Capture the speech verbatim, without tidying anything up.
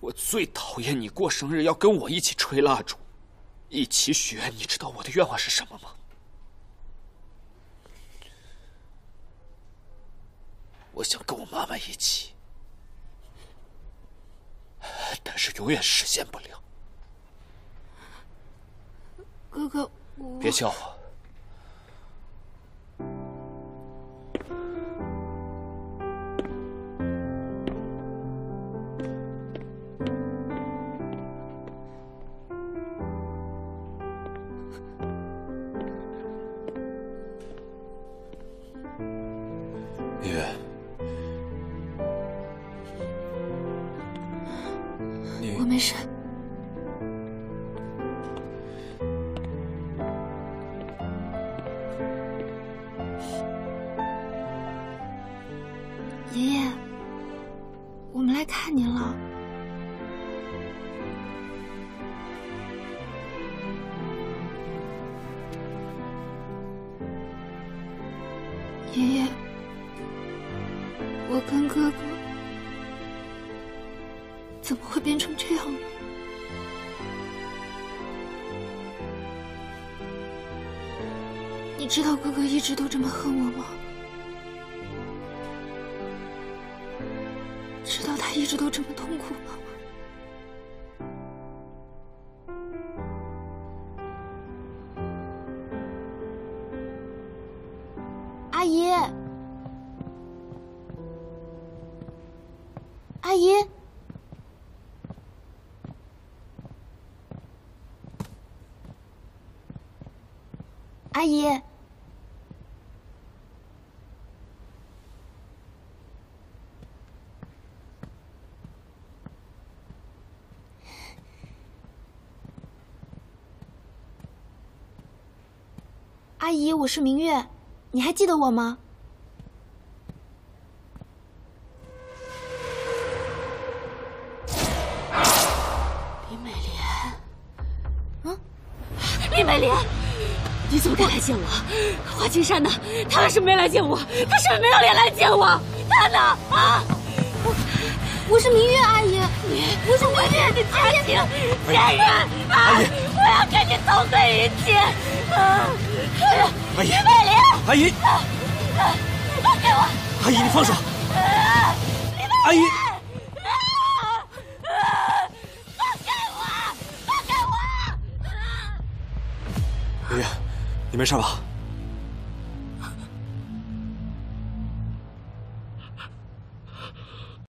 我最讨厌你过生日要跟我一起吹蜡烛，一起许愿。你知道我的愿望是什么吗？我想跟我妈妈一起，但是永远实现不了。 哥哥，我别笑话。 明月，你我没事。爷爷，我们来看您了。爷爷。 我跟哥哥怎么会变成这样呢？你知道哥哥一直都这么恨我吗？知道他一直都这么痛苦吗？阿姨。 阿姨，阿姨，阿姨，我是明月，你还记得我吗？ 林美莲，你怎么敢来见我？华清山呢？他为什么没来见我？他是不是没有脸来见我？他呢？啊！ 我我是明月阿姨， 你我是明月的家庭奸人啊！我要跟你同归于尽！啊！ 阿姨， 林美莲， 阿姨， 放开我！ 阿姨，你放手！阿姨。 明月，你没事吧？